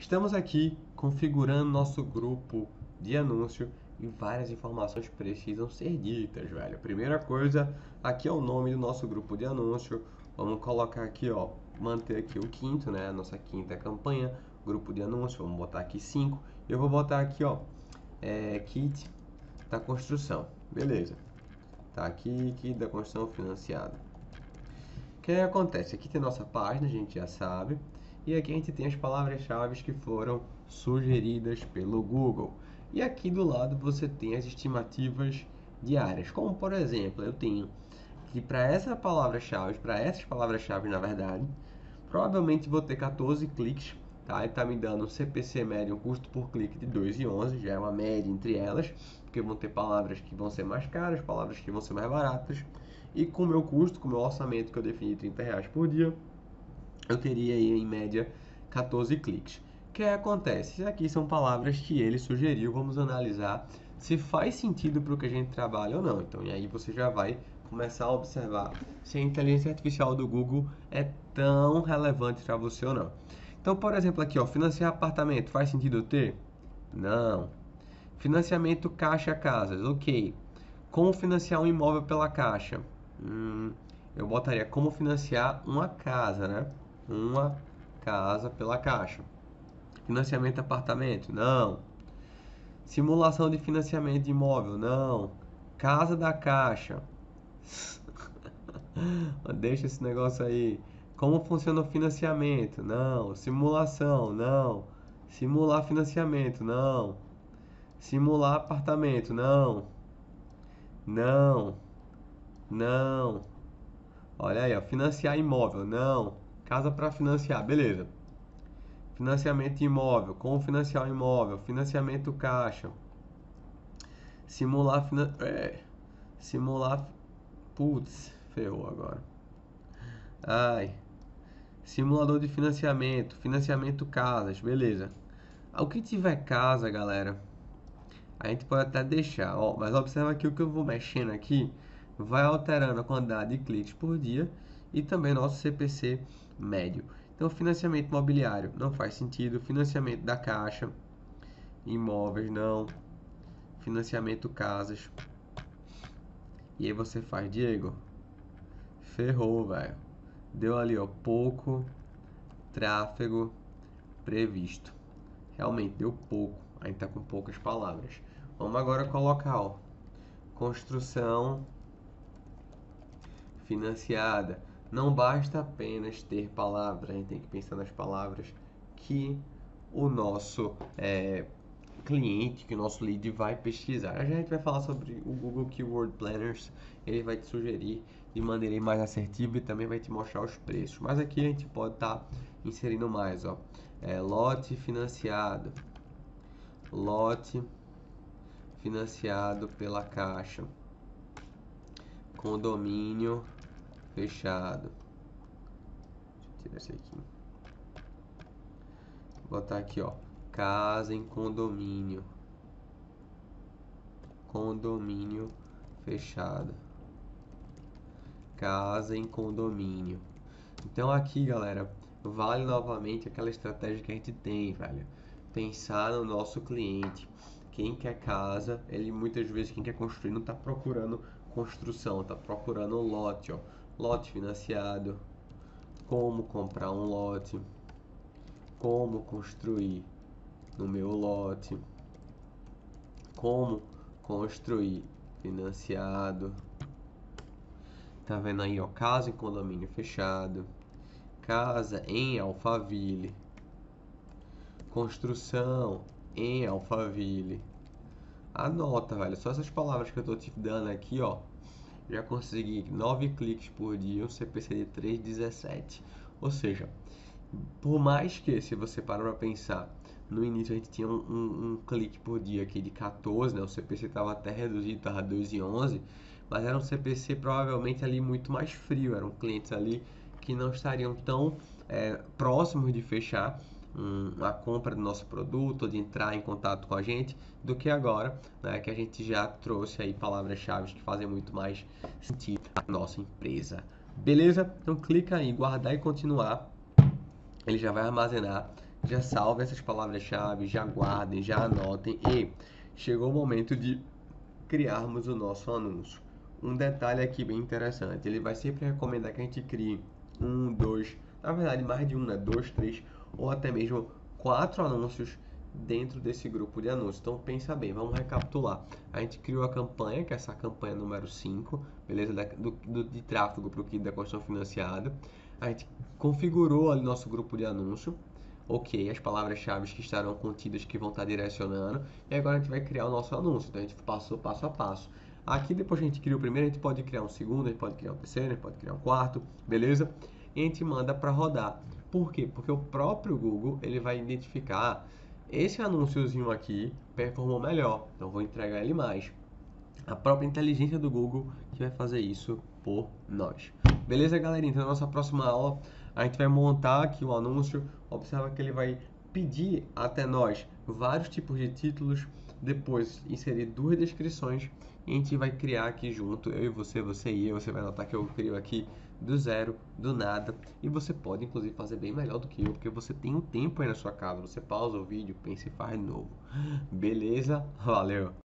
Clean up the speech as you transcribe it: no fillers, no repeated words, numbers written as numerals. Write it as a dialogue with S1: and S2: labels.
S1: Estamos aqui configurando nosso grupo de anúncio e várias informações precisam ser ditas, velho. Primeira coisa, aqui é o nome do nosso grupo de anúncio. Vamos colocar aqui, ó, manter aqui o quinto, né? A nossa quinta campanha, grupo de anúncio. Vamos botar aqui 5. Eu vou botar aqui, ó, kit da construção. Beleza. Tá aqui, kit da construção financiado. O que acontece? Aqui tem nossa página, a gente já sabe. E aqui a gente tem as palavras-chave que foram sugeridas pelo Google. E aqui do lado você tem as estimativas diárias. Como por exemplo, eu tenho que para essas palavras-chave na verdade, provavelmente vou ter 14 cliques. Tá? E está me dando um CPC médio, um custo por clique de 2,11, já é uma média entre elas, porque vão ter palavras que vão ser mais caras, palavras que vão ser mais baratas. E com o meu custo, com o meu orçamento que eu defini R$30 por dia, eu teria aí em média 14 cliques. O que acontece? Aqui são palavras que ele sugeriu, vamos analisar se faz sentido para o que a gente trabalha ou não. Então, e aí você já vai começar a observar se a inteligência artificial do Google é tão relevante para você ou não. Então, por exemplo, aqui, ó, financiar apartamento, faz sentido eu ter? Não. Financiamento Caixa Casas, ok. Como financiar um imóvel pela Caixa? Eu botaria como financiar uma casa, né? Uma casa pela Caixa. Financiamento apartamento? Não. Simulação de financiamento de imóvel? Não. Casa da Caixa? Deixa esse negócio aí. Como funciona o financiamento? Não. Simulação? Não. Simular financiamento? Não. Simular apartamento? Não. Não. Não. Olha aí, ó. Financiar imóvel? Não. Casa para financiar? Beleza. Financiamento imóvel, como financiar um imóvel, financiamento caixa, simular, putz, ferrou agora. Ai, simulador de financiamento, financiamento casas, beleza. O que tiver casa, galera, a gente pode até deixar, ó, mas observa que o que eu vou mexendo aqui vai alterando a quantidade de cliques por dia e também nosso CPC médio. Então, financiamento imobiliário não faz sentido. Financiamento da Caixa, imóveis não. Financiamento casas. E aí você faz, Diego. Ferrou, velho. Deu ali, ó, pouco tráfego previsto. Realmente deu pouco. A gente tá com poucas palavras. Vamos agora colocar, ó, construção financiada. Não basta apenas ter palavras, a gente tem que pensar nas palavras que o nosso cliente, que o nosso lead vai pesquisar. A gente vai falar sobre o Google Keyword Planners, ele vai te sugerir de maneira mais assertiva e também vai te mostrar os preços. Mas aqui a gente pode estar inserindo mais, ó, lote financiado pela Caixa, condomínio fechado. Deixa eu tirar esse aqui. Vou botar aqui, ó, casa em condomínio. Condomínio fechado. Casa em condomínio. Então aqui, galera, vale novamente aquela estratégia que a gente tem, velho. Pensar no nosso cliente. Quem quer casa, ele muitas vezes, quem quer construir, não está procurando construção, está procurando um lote, ó. Lote financiado. Como comprar um lote. Como construir no meu lote. Como construir financiado. Tá vendo aí, ó, casa em condomínio fechado, casa em Alphaville, construção em Alphaville. Anota, velho, só essas palavras que eu tô te dando aqui, ó, já consegui 9 cliques por dia, um CPC de 3,17. Ou seja, por mais que, se você parar para pensar, no início a gente tinha um clique por dia aqui de 14, né? O CPC estava até reduzido, estava 2,11, mas era um CPC provavelmente ali muito mais frio, eram clientes ali que não estariam tão próximos de fechar a compra do nosso produto, ou de entrar em contato com a gente, do que agora, né, que a gente já trouxe aí palavras-chave que fazem muito mais sentido à nossa empresa. Beleza? Então clica aí, guardar e continuar. Ele já vai armazenar já salvem essas palavras-chave, já guardem, já anotem e chegou o momento de criarmos o nosso anúncio. Um detalhe aqui bem interessante, ele vai sempre recomendar que a gente crie um, dois, na verdade mais de um, né? Dois, três ou até mesmo 4 anúncios dentro desse grupo de anúncios. Então pensa bem, vamos recapitular. A gente criou a campanha, que é essa campanha número 5, beleza? De tráfego para o kit da construção financiada. A gente configurou ali nosso grupo de anúncio. Ok, as palavras-chave que estarão contidas que vão estar direcionando. E agora a gente vai criar o nosso anúncio. Então a gente passou passo a passo. Aqui depois que a gente cria o primeiro, a gente pode criar um segundo, a gente pode criar um terceiro, a gente pode criar um quarto, beleza? E a gente manda para rodar. Por quê? Porque o próprio Google ele vai identificar esse anúnciozinho aqui performou melhor, então vou entregar ele mais. A própria inteligência do Google que vai fazer isso por nós. Beleza, galerinha? Então na nossa próxima aula a gente vai montar aqui o anúncio. Observa que ele vai pedir até nós vários tipos de títulos, depois inserir 2 descrições e a gente vai criar aqui junto, eu e você e eu. Você vai notar que eu crio aqui do zero, do nada, e você pode inclusive fazer bem melhor do que eu, porque você tem um tempo aí na sua casa, você pausa o vídeo, pensa e faz de novo. Beleza? Valeu!